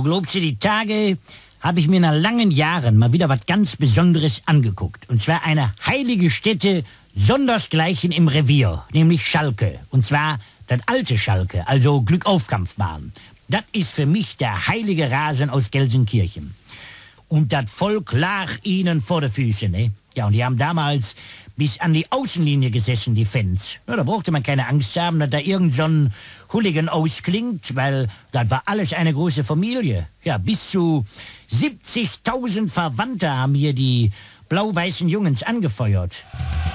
glaubst du, die Tage habe ich mir nach langen Jahren mal wieder was ganz Besonderes angeguckt. Und zwar eine heilige Stätte sondersgleichen im Revier, nämlich Schalke. Und zwar das alte Schalke, also Glückaufkampfbahn. Das ist für mich der heilige Rasen aus Gelsenkirchen. Und das Volk lag ihnen vor den Füßen, ne? Ja, und die haben damals bis an die Außenlinie gesessen, die Fans. Ja, da brauchte man keine Angst haben, dass da irgend so ein Hooligan ausklingt, weil das war alles eine große Familie. Ja, bis zu 70.000 Verwandte haben hier die blau-weißen Jungens angefeuert.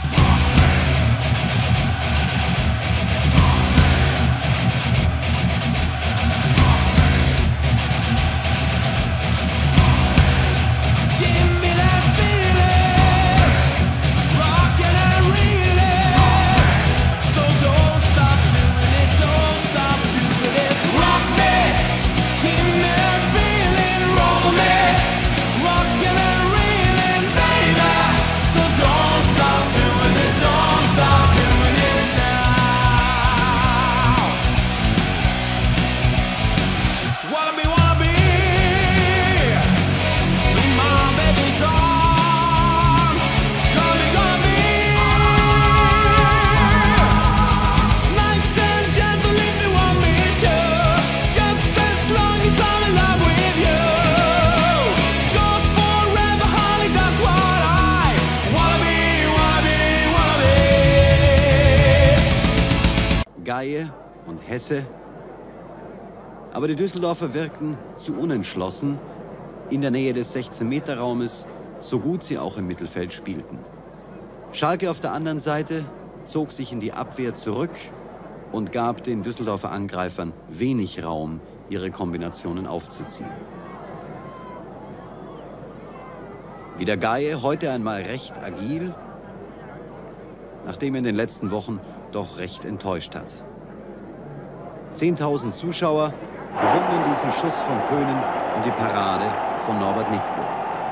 Gaie und Hesse. Aber die Düsseldorfer wirkten zu unentschlossen in der Nähe des 16-Meter-Raumes, so gut sie auch im Mittelfeld spielten. Schalke auf der anderen Seite zog sich in die Abwehr zurück und gab den Düsseldorfer Angreifern wenig Raum, ihre Kombinationen aufzuziehen. Wieder Gaie, heute einmal recht agil, nachdem er in den letzten Wochen doch recht enttäuscht hat. 10.000 Zuschauer bewundern diesen Schuss von Köhnen und die Parade von Norbert Nickbohr.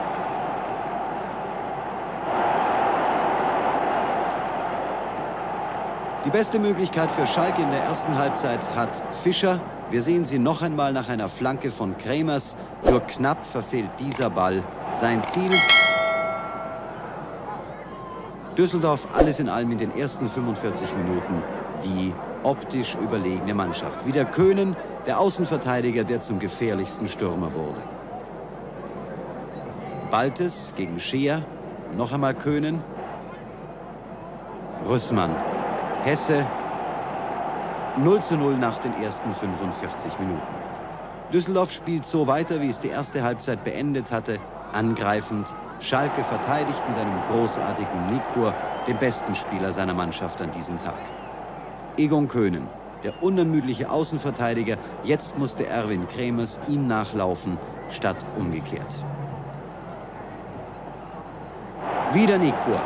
Die beste Möglichkeit für Schalke in der ersten Halbzeit hat Fischer. Wir sehen sie noch einmal nach einer Flanke von Kremers. Nur knapp verfehlt dieser Ball sein Ziel. Düsseldorf alles in allem in den ersten 45 Minuten die optisch überlegene Mannschaft. Wieder Köhnen, der Außenverteidiger, der zum gefährlichsten Stürmer wurde. Baltes gegen Scheer, noch einmal Köhnen. Rüssmann, Hesse, 0:0 nach den ersten 45 Minuten. Düsseldorf spielt so weiter, wie es die erste Halbzeit beendet hatte, angreifend. Schalke verteidigt mit einem großartigen Nickbohr, dem besten Spieler seiner Mannschaft an diesem Tag. Egon Köhnen, der unermüdliche Außenverteidiger, jetzt musste Erwin Kremers ihm nachlaufen, statt umgekehrt. Wieder Nickbohr.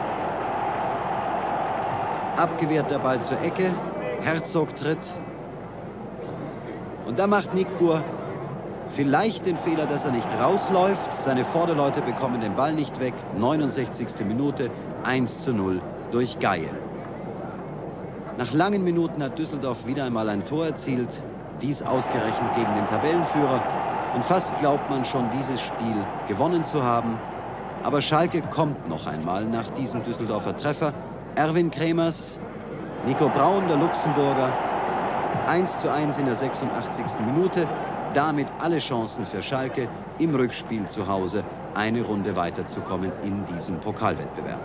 Abgewehrt der Ball zur Ecke, Herzog tritt. Und da macht Nickbohr vielleicht den Fehler, dass er nicht rausläuft. Seine Vorderleute bekommen den Ball nicht weg. 69. Minute, 1:0 durch Gaie. Nach langen Minuten hat Düsseldorf wieder einmal ein Tor erzielt. Dies ausgerechnet gegen den Tabellenführer. Und fast glaubt man schon, dieses Spiel gewonnen zu haben. Aber Schalke kommt noch einmal nach diesem Düsseldorfer Treffer. Erwin Kremers, Nico Braun, der Luxemburger. 1:1 in der 86. Minute. Damit alle Chancen für Schalke, im Rückspiel zu Hause eine Runde weiterzukommen in diesem Pokalwettbewerb.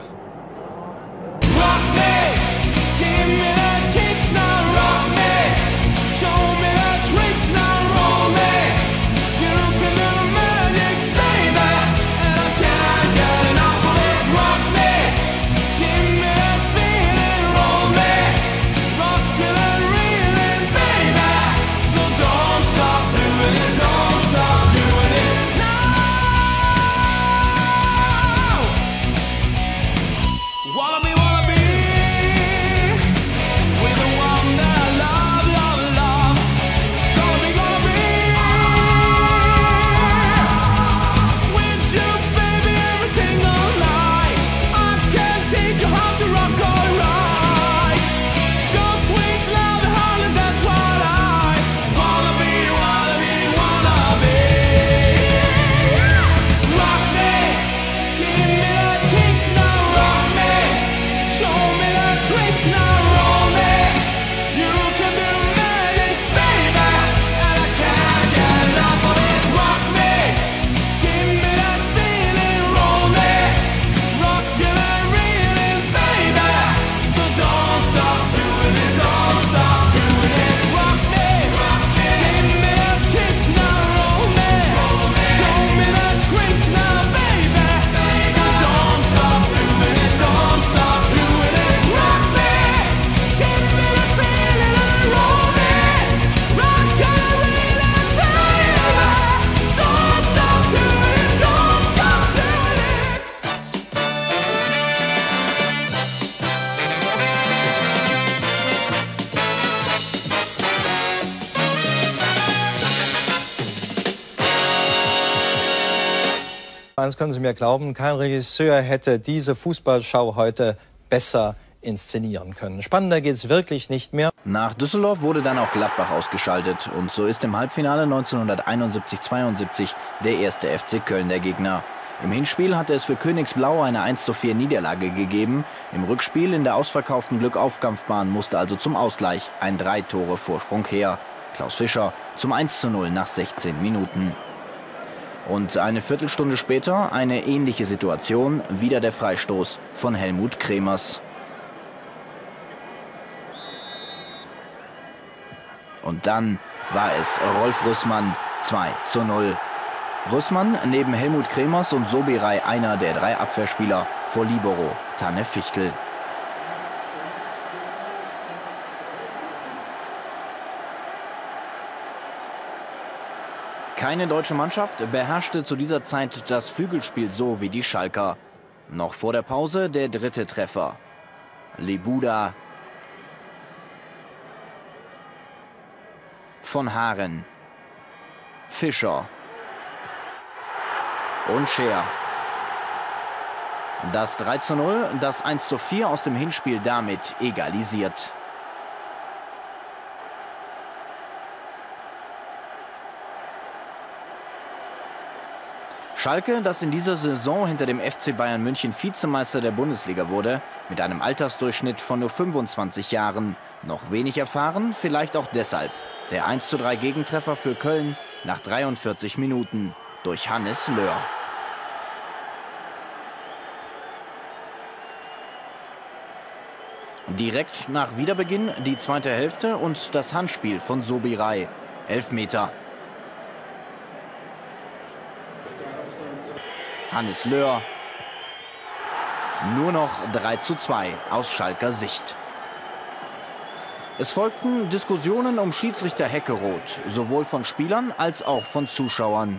eins können Sie mir glauben, kein Regisseur hätte diese Fußballschau heute besser inszenieren können. Spannender geht es wirklich nicht mehr. Nach Düsseldorf wurde dann auch Gladbach ausgeschaltet. Und so ist im Halbfinale 1971/72 der erste FC Köln der Gegner. Im Hinspiel hatte es für Königsblau eine 1:4 Niederlage gegeben. Im Rückspiel in der ausverkauften Glückaufkampfbahn musste also zum Ausgleich ein 3-Tore-Vorsprung her. Klaus Fischer zum 1:0 nach 16 Minuten. Und eine Viertelstunde später eine ähnliche Situation, wieder der Freistoß von Helmut Cremers. Und dann war es Rolf Rüssmann 2:0. Rüssmann neben Helmut Cremers und Soberay einer der 3 Abwehrspieler vor Libero Tanne Fichtel. Keine deutsche Mannschaft beherrschte zu dieser Zeit das Flügelspiel so wie die Schalker. Noch vor der Pause der 3. Treffer. Lebuda, von Haaren, Fischer und Scheer. Das 3:0, das 1:4 aus dem Hinspiel damit egalisiert. Schalke, das in dieser Saison hinter dem FC Bayern München Vizemeister der Bundesliga wurde, mit einem Altersdurchschnitt von nur 25 Jahren, noch wenig erfahren, vielleicht auch deshalb. Der 1:3 Gegentreffer für Köln nach 43 Minuten durch Hannes Löhr. Direkt nach Wiederbeginn die zweite Hälfte und das Handspiel von Soberay. Elfmeter. Hannes Löhr. Nur noch 3:2 aus Schalker Sicht. Es folgten Diskussionen um Schiedsrichter Heckeroth, sowohl von Spielern als auch von Zuschauern.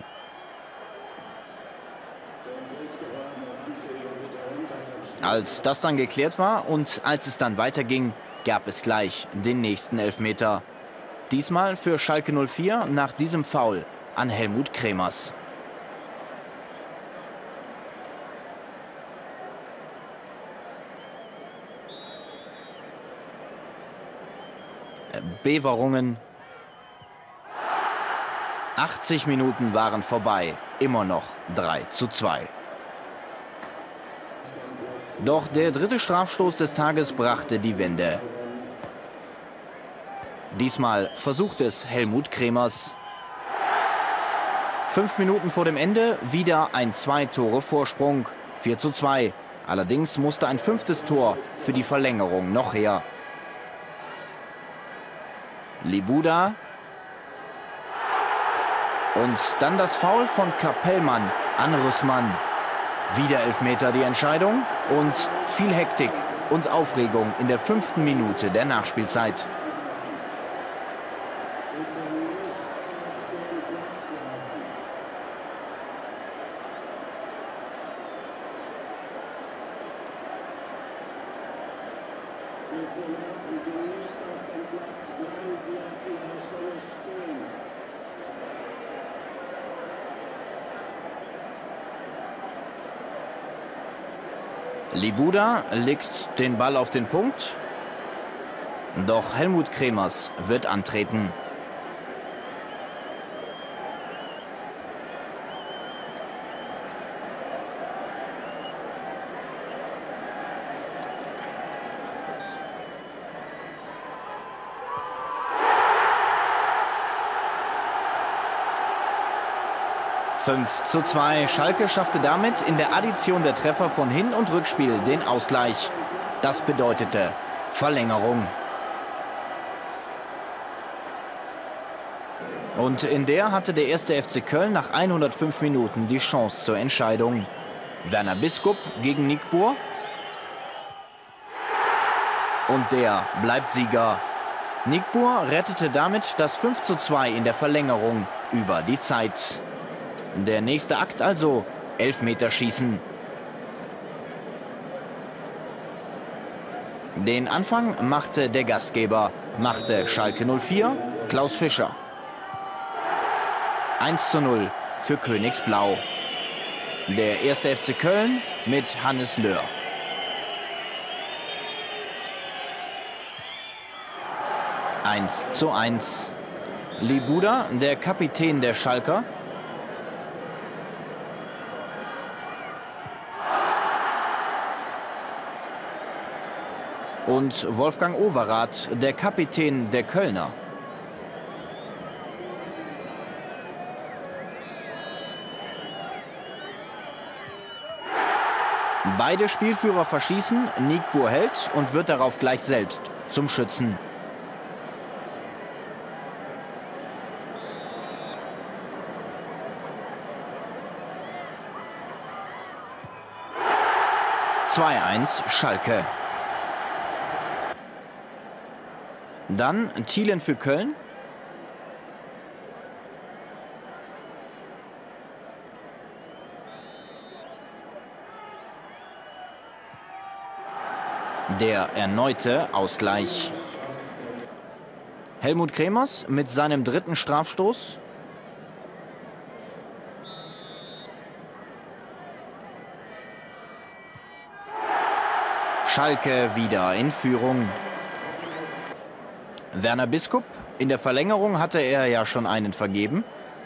Als das dann geklärt war und als es dann weiterging, gab es gleich den nächsten Elfmeter. Diesmal für Schalke 04 nach diesem Foul an Helmut Cremers. Bewahrungen. 80 Minuten waren vorbei, immer noch 3:2. Doch der 3. Strafstoß des Tages brachte die Wende. Diesmal versucht es Helmut Cremers. 5 Minuten vor dem Ende wieder ein 2-Tore-Vorsprung, 4:2. Allerdings musste ein 5. Tor für die Verlängerung noch her. Lebuda. Und dann das Foul von Kapellmann an Rüssmann. Wieder Elfmeter die Entscheidung und viel Hektik und Aufregung in der 5. Minute der Nachspielzeit. Lebuda legt den Ball auf den Punkt. Doch Helmut Cremers wird antreten. (5:2). Schalke schaffte damit in der Addition der Treffer von Hin- und Rückspiel den Ausgleich. Das bedeutete Verlängerung. Und in der hatte der erste FC Köln nach 105 Minuten die Chance zur Entscheidung. Werner Biskup gegen Nickbour. Und der bleibt Sieger. Nickbour rettete damit das 5:2 in der Verlängerung über die Zeit. Der nächste Akt also, Elfmeterschießen. Den Anfang machte der Gastgeber, machte Schalke 04, Klaus Fischer. 1:0 für Königsblau. Der 1. FC Köln mit Hannes Löhr. Eins zu 1. Libuda, der Kapitän der Schalker. Und Wolfgang Overath, der Kapitän der Kölner. Beide Spielführer verschießen, Nigbur hält und wird darauf gleich selbst zum Schützen. Schalke. Dann Thielen für Köln. Der erneute Ausgleich. Helmut Kremers mit seinem 3. Strafstoß. Schalke wieder in Führung. Werner Biskup, in der Verlängerung hatte er ja schon einen vergeben.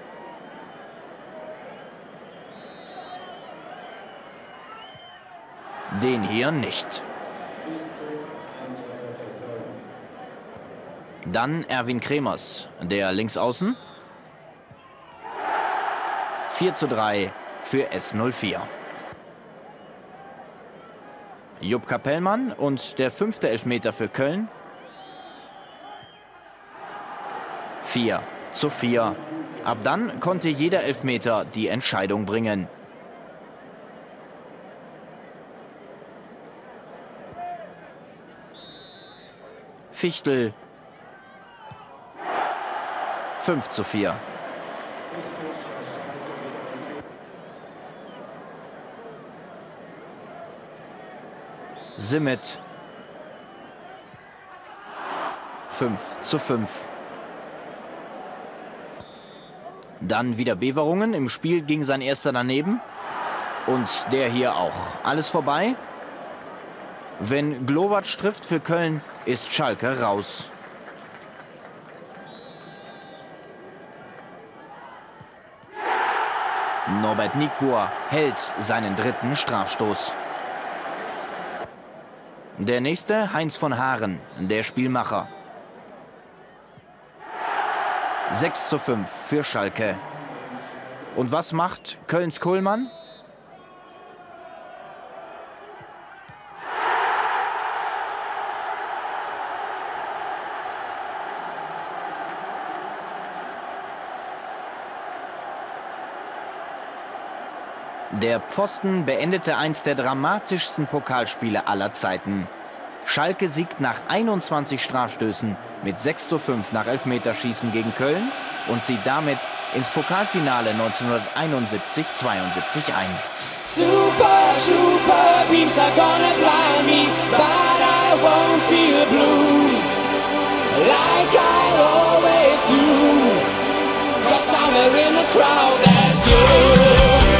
Den hier nicht. Dann Erwin Kremers, der Linksaußen. 4:3 für S04. Jupp Kapellmann und der 5. Elfmeter für Köln. 4:4. Ab dann konnte jeder Elfmeter die Entscheidung bringen. Fichtel. 5:4. Simmet. 5:5. Dann wieder Beverungen. Im Spiel ging sein erster daneben. Und der hier auch. Alles vorbei. Wenn Glowacz trifft für Köln, ist Schalke raus. Norbert Nigbur hält seinen 3. Strafstoß. Der nächste, Heinz von Haaren, der Spielmacher. 6:5 für Schalke. Und was macht Kölns Kohlmann? Der Pfosten beendete eins der dramatischsten Pokalspiele aller Zeiten. Schalke siegt nach 21 Strafstößen mit 6:5 nach Elfmeterschießen gegen Köln und zieht damit ins Pokalfinale 1971-72 ein. Super, super beams are gonna blind me, but I won't feel blue like I always do, 'cause somewhere in the crowd there's you.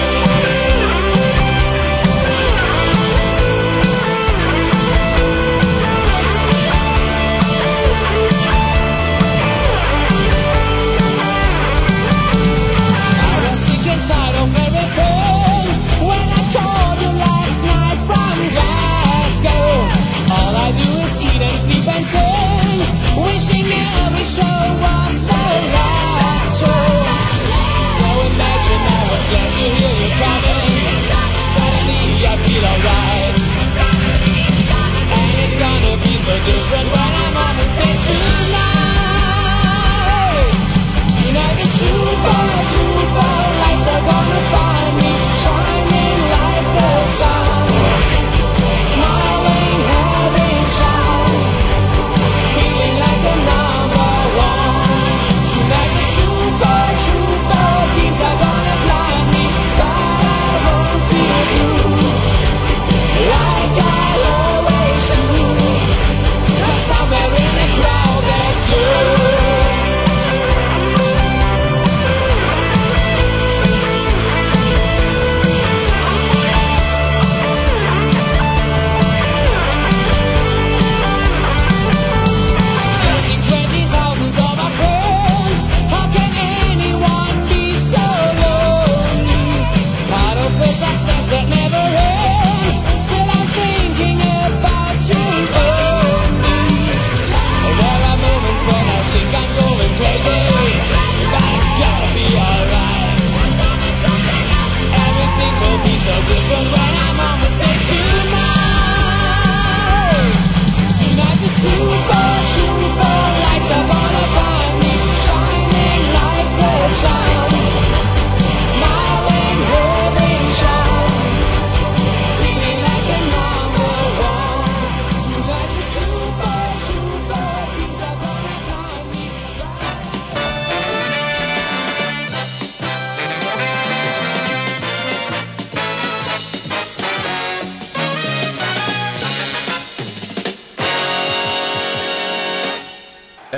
Tired of everything when I called you last night from Glasgow. All I do is eat and sleep and sing, wishing every show was the last show. So imagine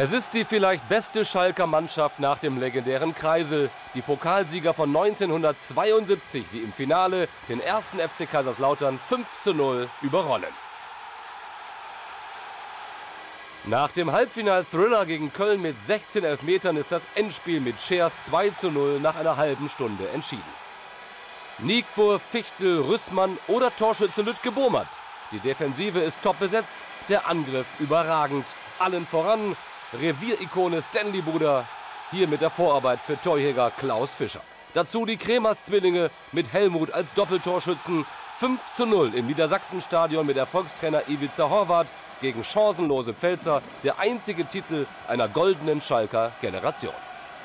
Es ist die vielleicht beste Schalker Mannschaft nach dem legendären Kreisel. Die Pokalsieger von 1972, die im Finale den ersten FC Kaiserslautern 5:0 überrollen. Nach dem Halbfinal-Thriller gegen Köln mit 16 Elfmetern ist das Endspiel mit Schers 2:0 nach einer halben Stunde entschieden. Niegbur, Fichtel, Rüssmann oder Torschütze Lütke Bohmert. Die Defensive ist top besetzt, der Angriff überragend. Allen voran Revierikone Stanley Buda, hier mit der Vorarbeit für Torjäger Klaus Fischer. Dazu die Kremers-Zwillinge mit Helmut als Doppeltorschützen. 5:0 im Niedersachsenstadion mit Erfolgstrainer Ivica Horvath gegen chancenlose Pfälzer. Der einzige Titel einer goldenen Schalker Generation.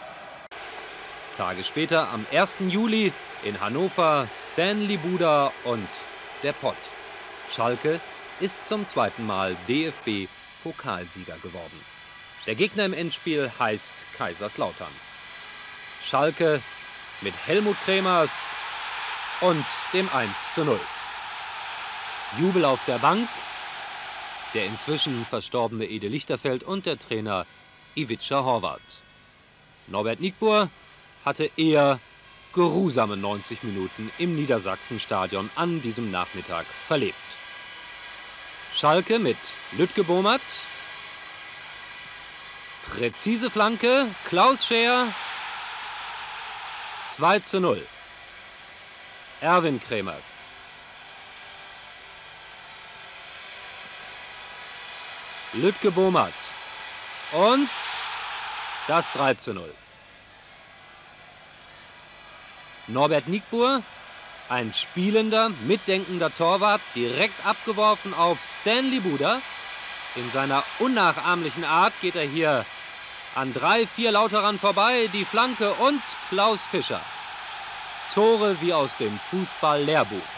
Tage später, am 1. Juli in Hannover, Stanley Buda und der Pott. Schalke ist zum zweiten Mal DFB-Pokalsieger geworden. Der Gegner im Endspiel heißt Kaiserslautern. Schalke mit Helmut Kremers und dem 1:0. Jubel auf der Bank, der inzwischen verstorbene Ede Lichterfeld und der Trainer Ivica Horvath. Norbert Niegbur hatte eher geruhsame 90 Minuten im Niedersachsenstadion an diesem Nachmittag verlebt. Schalke mit Lütke Bohmert. Präzise Flanke, Klaus Scher. 2:0. Erwin Kremers. Lütke Bohmert. Und das 3:0. Norbert Niegbur, ein spielender, mitdenkender Torwart, direkt abgeworfen auf Stanley Buda. In seiner unnachahmlichen Art geht er hier an 3, 4 Lauterern vorbei, die Flanke und Klaus Fischer. Tore wie aus dem Fußball-Lehrbuch.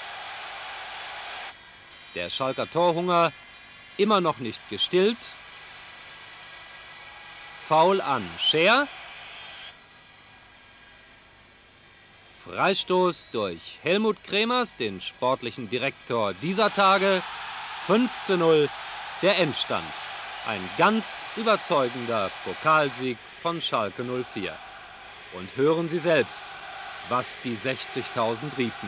Der Schalker Torhunger immer noch nicht gestillt. Foul an Scher. Freistoß durch Helmut Kremers, den sportlichen Direktor dieser Tage. 5:0 der Endstand. Ein ganz überzeugender Pokalsieg von Schalke 04. Und hören Sie selbst, was die 60.000 riefen.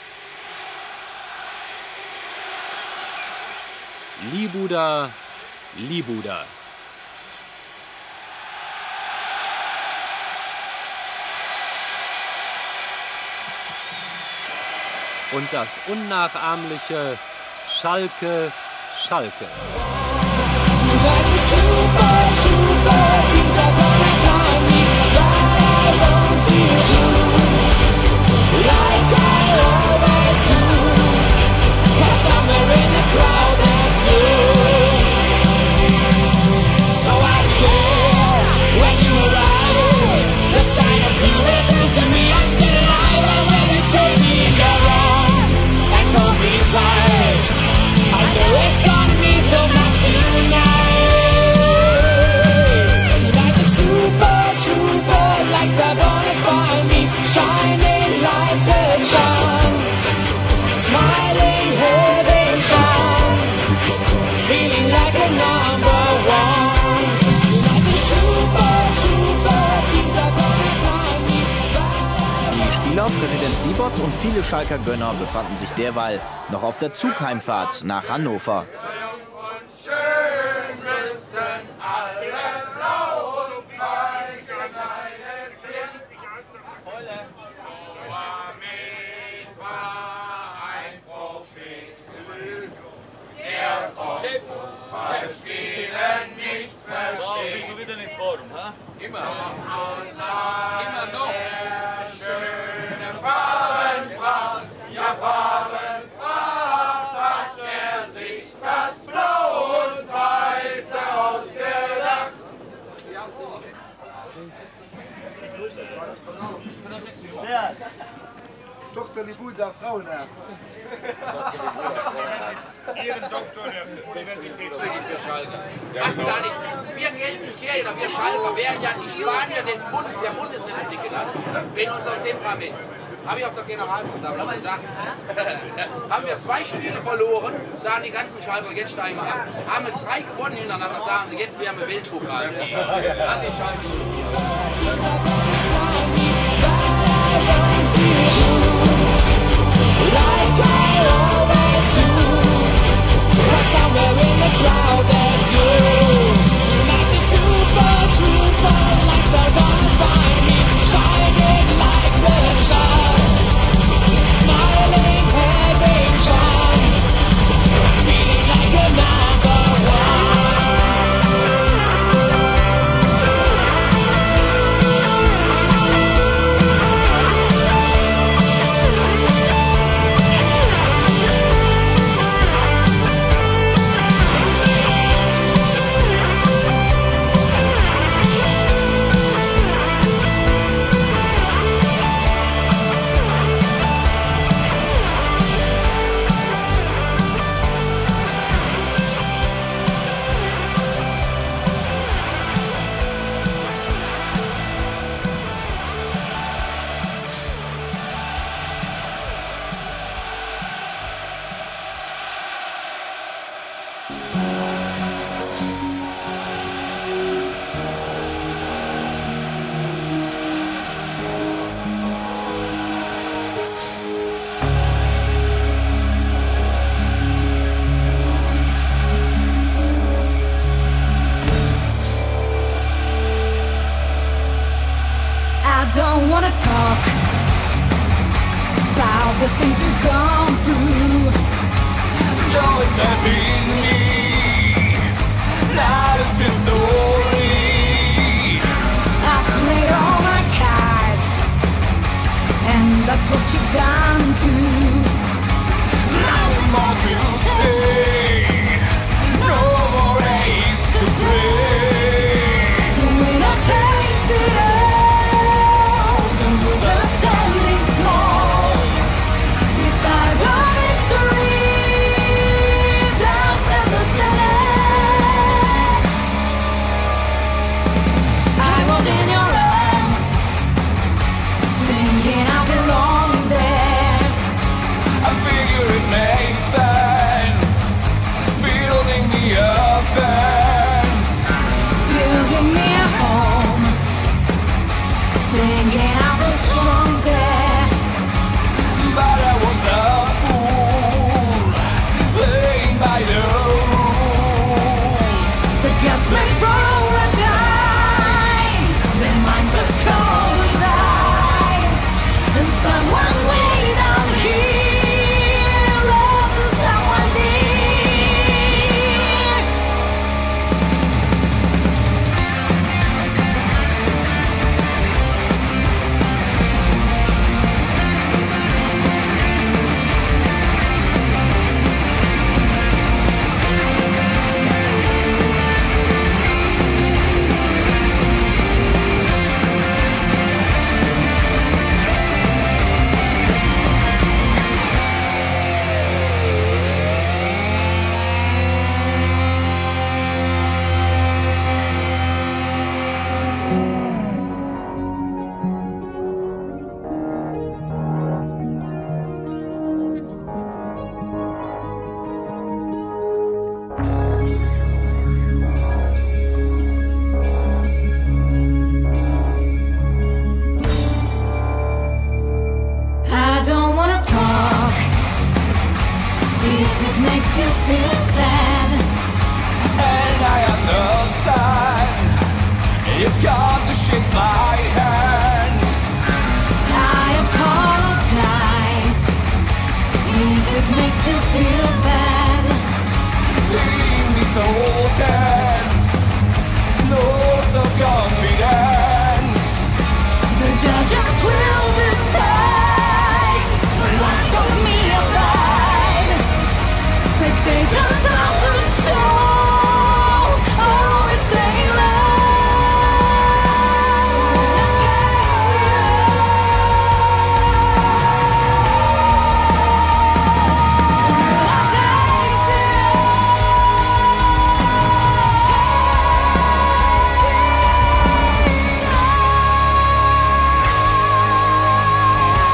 Libuda, Libuda. Und das unnachahmliche Schalke, Schalke. Präsident Siebert und viele Schalker Gönner befanden sich derweil noch auf der Zugheimfahrt nach Hannover. Dr. Libuda, Frauenarzt. Ehrendoktor der Universität für Schalke. Das gar nicht. Wir Gelsenkirchener, wir Schalker werden ja die Spanier der Bundesrepublik genannt. In unserem Temperament. Habe ich auf der Generalversammlung gesagt. Haben wir 2 Spiele verloren, sagen die ganzen Schalker, jetzt steigen wir ab. Haben wir 3 gewonnen hintereinander, sagen sie, jetzt werden wir Weltpokalsieger. Das ist Schalke. Like I always do, 'cause somewhere in the crowd there's you. Tonight the super trooper lights are gonna find me, shining like the sun, smiling, having fun, feeling like a number one. I don't wanna talk about the things we've gone through. You're setting me, now it's your story. I've played all my cards, and that's what you've done too. Nothing more to say, no more ace to play. The winner takes it all, the loser standing small. Beside our victory, doubts and the stand. I was in your arms, thinking I belong there. I figure it makes sense, building me a fence. Building me a home, thinking I was strong there. But I was a fool, playing by the rules. The guts may throw the dice, their minds as cold as ice. And someone way down here loves someone dear. I don't wanna talk if it makes you feel sad. And I understand, you've got to shake my hand. I apologize if it makes you feel bad. See me so tense, no self-confidence. The judges will decide what's on me abide. Spectators of the show always say love.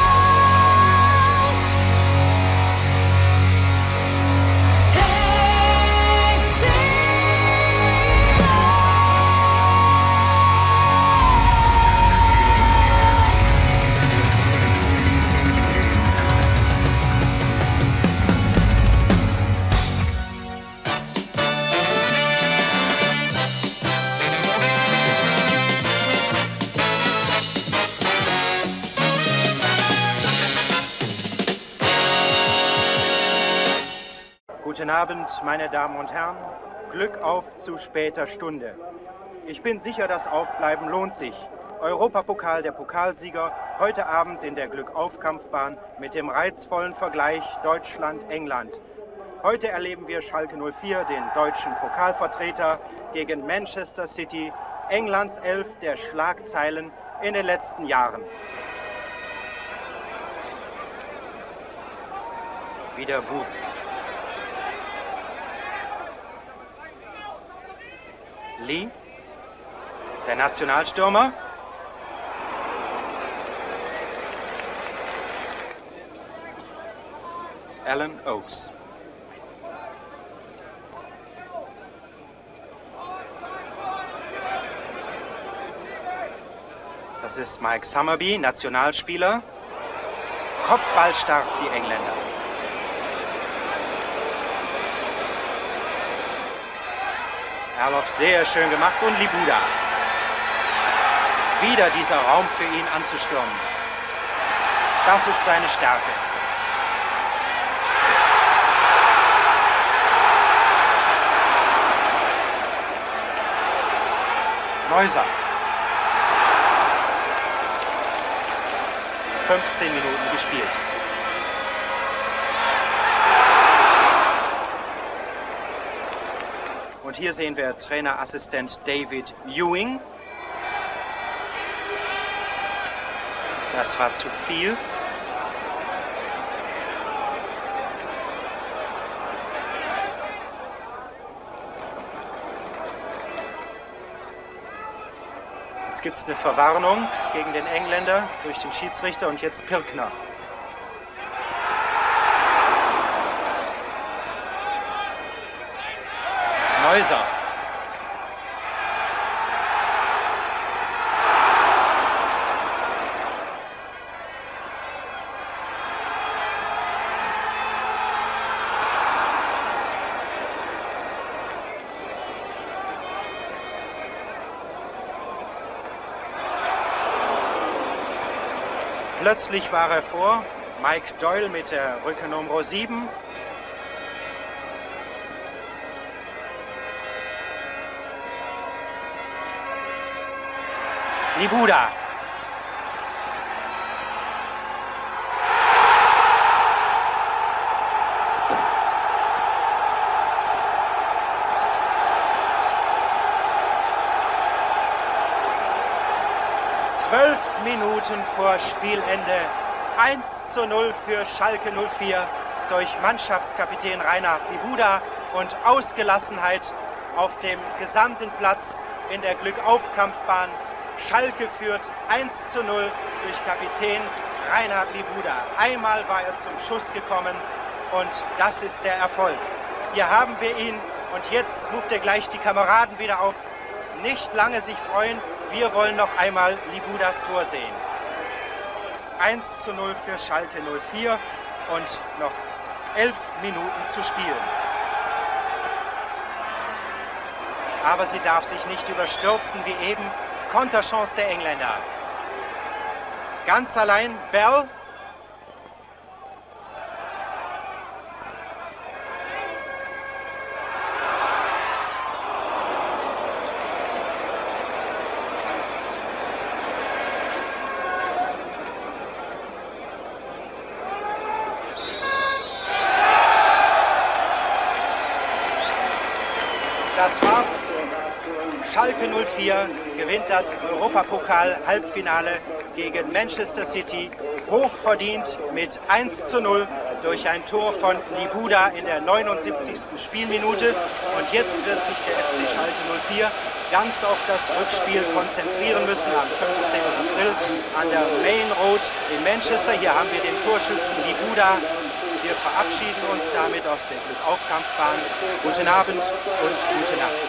Guten Abend, meine Damen und Herren. Glück auf zu später Stunde. Ich bin sicher, das Aufbleiben lohnt sich. Europapokal der Pokalsieger, heute Abend in der Glückauf-Kampfbahn mit dem reizvollen Vergleich Deutschland-England. Heute erleben wir Schalke 04, den deutschen Pokalvertreter, gegen Manchester City, Englands Elf der Schlagzeilen in den letzten Jahren. Wieder Booth. Lee, der Nationalstürmer. Alan Oakes. Das ist Mike Summerby, Nationalspieler. Kopfballstark die Engländer. Erloff sehr schön gemacht und Libuda. Wieder dieser Raum für ihn anzustürmen. Das ist seine Stärke. Neuser. 15 Minuten gespielt. Und hier sehen wir Trainerassistent David Ewing. Das war zu viel. Jetzt gibt es eine Verwarnung gegen den Engländer durch den Schiedsrichter und jetzt Pirkner. Neuser. Plötzlich war er vor. Mike Doyle mit der Rückennummer 7. Libuda. Minuten vor Spielende. 1:0 für Schalke 04 durch Mannschaftskapitän Reinhard Libuda und Ausgelassenheit auf dem gesamten Platz in der Glückauf-Kampfbahn. Schalke führt 1:0 durch Kapitän Reinhard Libuda. Einmal war er zum Schuss gekommen und das ist der Erfolg. Hier haben wir ihn und jetzt ruft er gleich die Kameraden wieder auf. Nicht lange sich freuen, wir wollen noch einmal Libudas Tor sehen. 1:0 für Schalke 04 und noch 11 Minuten zu spielen. Aber sie darf sich nicht überstürzen wie eben. Konterchance der Engländer. Ganz allein Bell. Das war's. Schalke 04 gewinnt das Europapokal-Halbfinale gegen Manchester City. Hochverdient mit 1:0 durch ein Tor von Libuda in der 79. Spielminute. Und jetzt wird sich der FC Schalke 04 ganz auf das Rückspiel konzentrieren müssen am 15. April an der Main Road in Manchester. Hier haben wir den Torschützen Libuda. Wir verabschieden uns damit aus der Glückauf-Kampfbahn. Guten Abend und gute Nacht.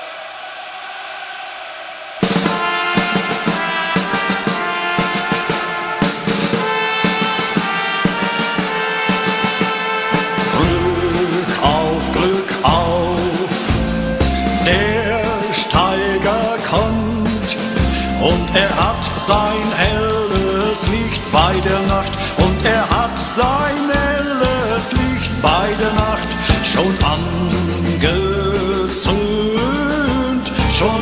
Glück auf, der Steiger kommt und er hat sein helles Licht bei der Nacht und er hat sein helles Licht bei der Nacht. schon angezündet, schon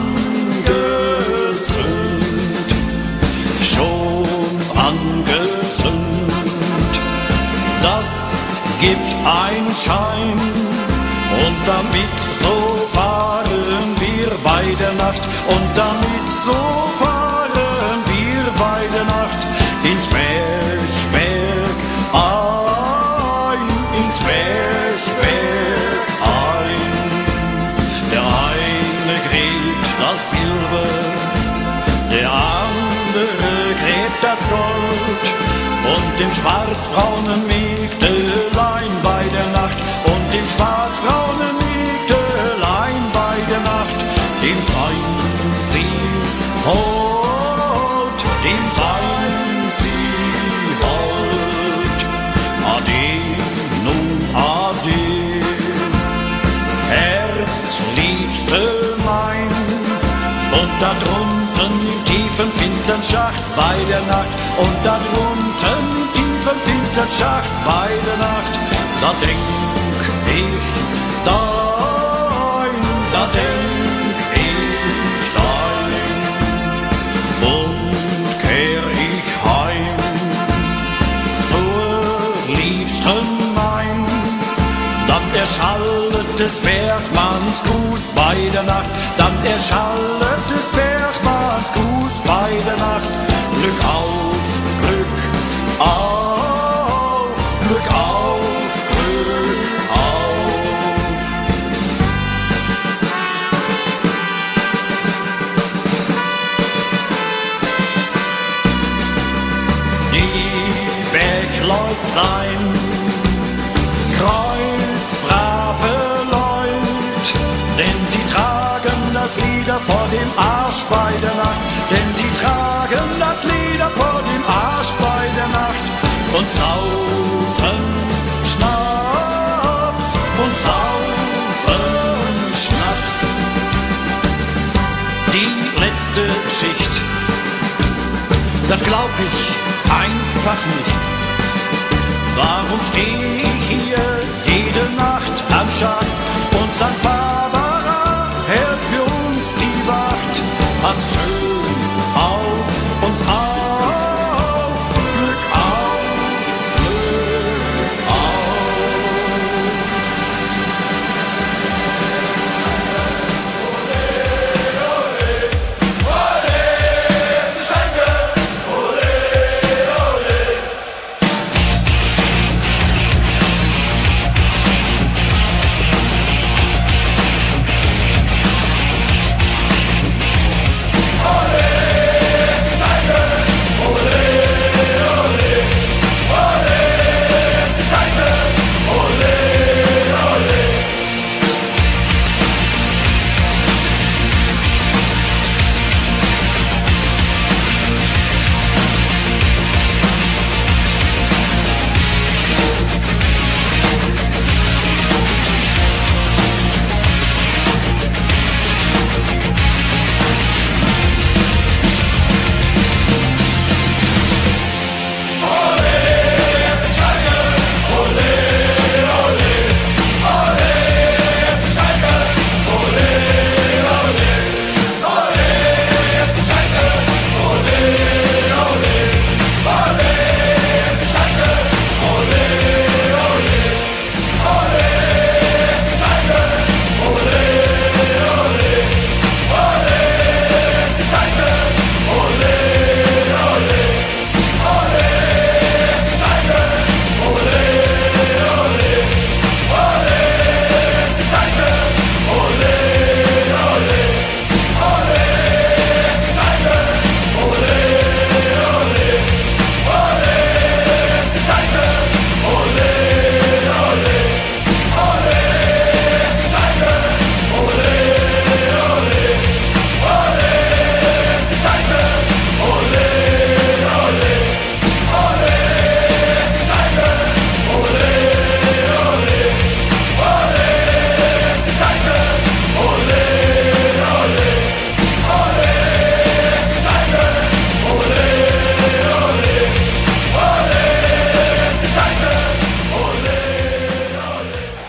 angezündet, schon angezündet. Das gibt einen Schein und damit so fahren wir bei der Nacht und damit so fahren wir bei der Nacht ins Bergwerk ein, ins Bergwerk ein. Der eine gräbt das Silber, der andere gräbt das Gold und dem schwarzbraunen Mägdelein bei der Nacht und dem schwarzbraunen Mägdelein bei der Nacht, dem seien sie hold, dem seien sie hold. Ade, nun ade, Herzliebste mein, und da drunten im tiefen finstern Schacht bei der Nacht, und da drunten im tiefen finstern Schacht bei der Nacht, da denk ich dein, da denk ich dein, und kehr ich heim zur Liebsten mein, dann erschallet des Bergmanns Gruß bei der Nacht, dann erschallet des Bergmanns Gruß bei der Nacht. Glück auf, Glück auf, Glück auf, Glück auf. Die Bergleut sein kreuzbrave Leut, denn sie tragen das Lieder vor dem Arsch bei der Nacht, denn sie tragen das Lieder vor dem Arsch bei der Nacht und saufen Schnaps und saufen Schnaps. Die letzte Schicht, das glaub ich einfach nicht. Warum steh ich hier jede Nacht am Schacht und St. Barbara hält für uns die Wacht? Passt schön auf uns auf, Glück auf, Glück auf.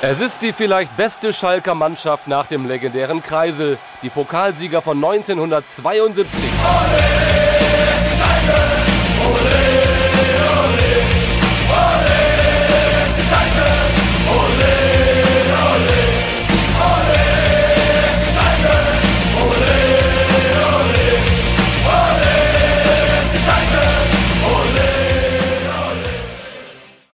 Es ist die vielleicht beste Schalker Mannschaft nach dem legendären Kreisel, die Pokalsieger von 1972.